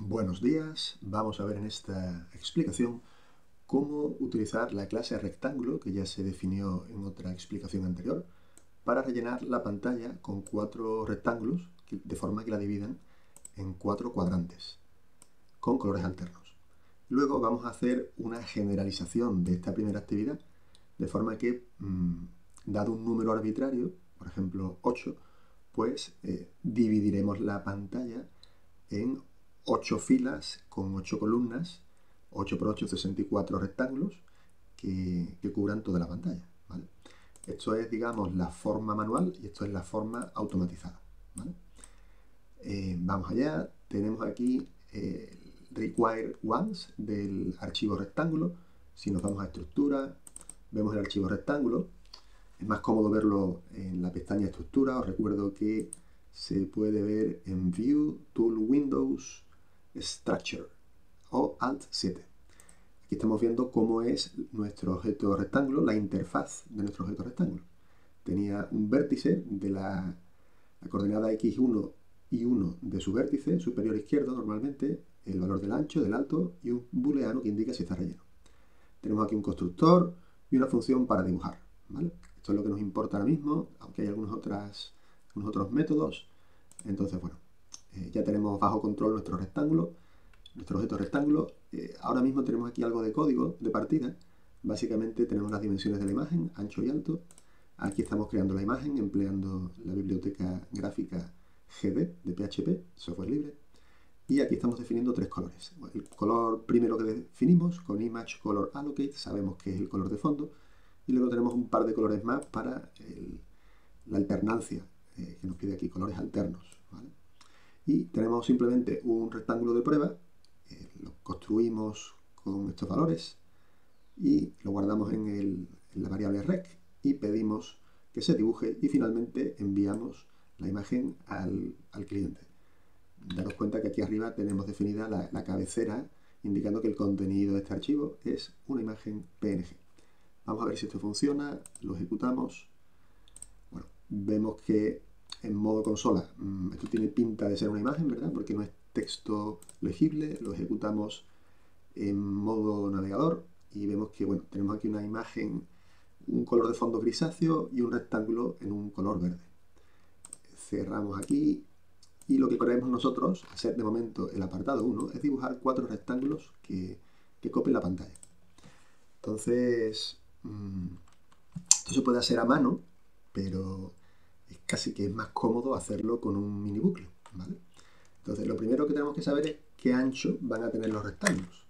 Buenos días, vamos a ver en esta explicación cómo utilizar la clase rectángulo que ya se definió en otra explicación anterior para rellenar la pantalla con 4 rectángulos de forma que la dividan en 4 cuadrantes con colores alternos. Luego vamos a hacer una generalización de esta primera actividad de forma que, dado un número arbitrario, por ejemplo 8, pues dividiremos la pantalla en 8 filas con 8 columnas, 8 por 8, 64 rectángulos que cubran toda la pantalla, ¿vale? Esto es, digamos, la forma manual y esto es la forma automatizada, ¿vale? Vamos allá, tenemos aquí require ones del archivo rectángulo. Si nos vamos a estructura, vemos el archivo rectángulo. Es más cómodo verlo en la pestaña estructura. Os recuerdo que se puede ver en View, Tool, Windows, Structure o Alt 7. Aquí estamos viendo cómo es nuestro objeto rectángulo, la interfaz de nuestro objeto rectángulo. Tenía un vértice de la coordenada x1 y 1 de su vértice superior izquierdo normalmente, el valor del ancho, del alto y un booleano que indica si está relleno. Tenemos aquí un constructor y una función para dibujar, ¿vale? Esto es lo que nos importa ahora mismo, aunque hay algunos otros métodos. Entonces, bueno, ya tenemos bajo control nuestro rectángulo, nuestro objeto rectángulo. Ahora mismo tenemos aquí algo de código de partida. Básicamente tenemos las dimensiones de la imagen, ancho y alto. Aquí estamos creando la imagen empleando la biblioteca gráfica GD de PHP, software libre. Y aquí estamos definiendo 3 colores. El color primero que definimos con Image Color Allocate, sabemos que es el color de fondo. Y luego tenemos un par de colores más para la alternancia, que nos pide aquí colores alternos, ¿vale? Y tenemos simplemente un rectángulo de prueba, lo construimos con estos valores y lo guardamos en la variable rec y pedimos que se dibuje y finalmente enviamos la imagen al cliente. Daros cuenta que aquí arriba tenemos definida la cabecera indicando que el contenido de este archivo es una imagen PNG. Vamos a ver si esto funciona, lo ejecutamos. Bueno, vemos que en modo consola esto tiene pinta de ser una imagen, ¿verdad? Porque no es texto legible. Lo ejecutamos en modo navegador y vemos que, bueno, tenemos aquí una imagen, un color de fondo grisáceo y un rectángulo en un color verde. Cerramos aquí y lo que queremos nosotros hacer de momento el apartado 1 es dibujar 4 rectángulos que copien la pantalla. Entonces, esto se puede hacer a mano, pero es casi que es más cómodo hacerlo con un mini bucle, ¿vale? Entonces, lo primero que tenemos que saber es qué ancho van a tener los rectángulos.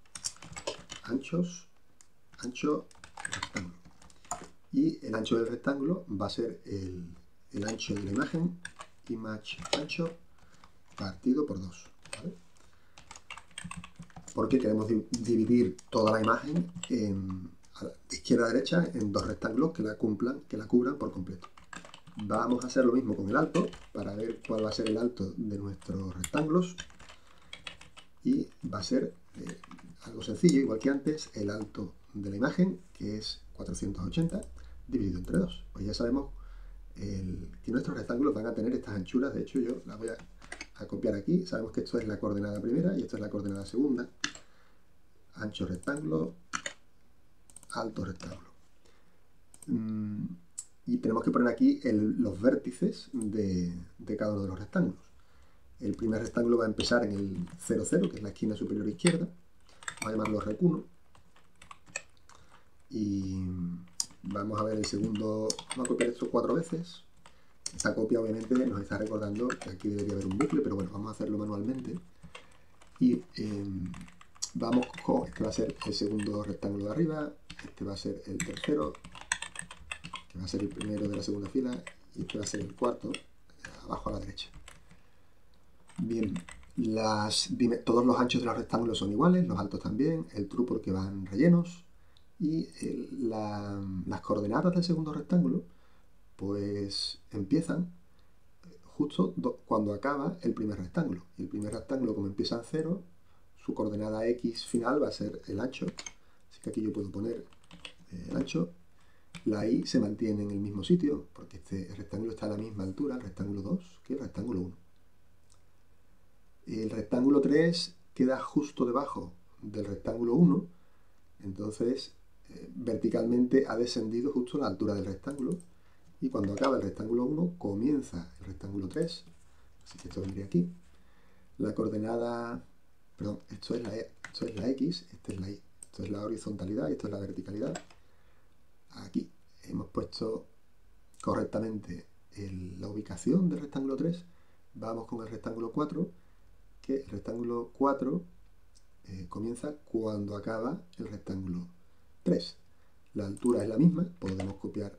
Ancho, rectángulo. Y el ancho del rectángulo va a ser el ancho de la imagen, image ancho, partido por 2, ¿vale? Porque queremos dividir toda la imagen de izquierda a derecha en 2 rectángulos que la cubran por completo. Vamos a hacer lo mismo con el alto para ver cuál va a ser el alto de nuestros rectángulos y va a ser algo sencillo, igual que antes, el alto de la imagen, que es 480 dividido entre 2. Pues ya sabemos que nuestros rectángulos van a tener estas anchuras. De hecho, yo las voy a copiar aquí. Sabemos que esto es la coordenada primera y esto es la coordenada segunda. Ancho rectángulo, alto rectángulo. Y tenemos que poner aquí los vértices de cada uno de los rectángulos. El primer rectángulo va a empezar en el 0, 0, que es la esquina superior izquierda. Vamos a llamarlo rec 1. Y vamos a ver el segundo. Vamos a copiar esto 4 veces. Esta copia obviamente nos está recordando que aquí debería haber un bucle, pero bueno, vamos a hacerlo manualmente. Y vamos con, este va a ser el segundo rectángulo de arriba, este va a ser el tercero, que va a ser el primero de la segunda fila, y este va a ser el cuarto, abajo a la derecha. Bien, todos los anchos de los rectángulos son iguales, los altos también, el true porque van rellenos, y las coordenadas del segundo rectángulo pues empiezan justo cuando acaba el primer rectángulo. Y el primer rectángulo, como empieza en 0, su coordenada x final va a ser el ancho. Así que aquí yo puedo poner el ancho. La y se mantiene en el mismo sitio, porque el rectángulo está a la misma altura, el rectángulo 2, que el rectángulo 1. El rectángulo 3 queda justo debajo del rectángulo 1, entonces verticalmente ha descendido justo a la altura del rectángulo, y cuando acaba el rectángulo 1 comienza el rectángulo 3, así que esto vendría aquí. La coordenada, perdón, esto es la X, esta es la Y, esto es la horizontalidad y esto es la verticalidad. Aquí hemos puesto correctamente la ubicación del rectángulo 3, vamos con el rectángulo 4, que el rectángulo 4 comienza cuando acaba el rectángulo 3. La altura es la misma, podemos copiar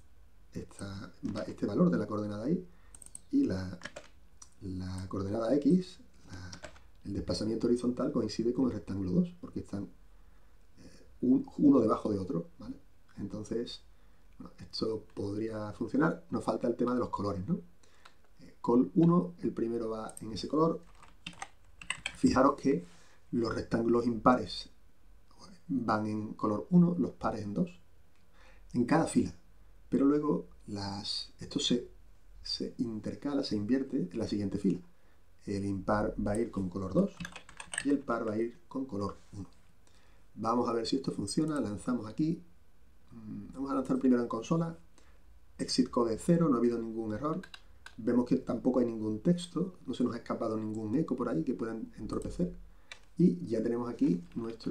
este valor de la coordenada Y, y la coordenada X, el desplazamiento horizontal coincide con el rectángulo 2, porque están uno debajo de otro, ¿vale? Entonces, esto podría funcionar. Nos falta el tema de los colores, ¿no? Col 1, el primero va en ese color. Fijaros que los rectángulos impares van en color 1, los pares en 2, en cada fila. Pero luego esto se intercala, se invierte en la siguiente fila. El impar va a ir con color 2 y el par va a ir con color 1. Vamos a ver si esto funciona. Lanzamos aquí. Vamos a lanzar primero en consola. Exit code 0, no ha habido ningún error. Vemos que tampoco hay ningún texto, no se nos ha escapado ningún eco por ahí que puedan entorpecer. Y ya tenemos aquí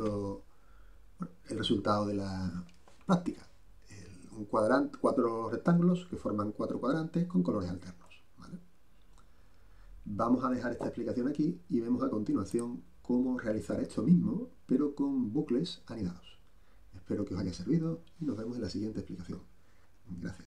el resultado de la práctica. Un cuadrante, 4 rectángulos que forman 4 cuadrantes con colores alternos, ¿vale? Vamos a dejar esta explicación aquí y vemos a continuación cómo realizar esto mismo, pero con bucles anidados. Espero que os haya servido y nos vemos en la siguiente explicación. Gracias.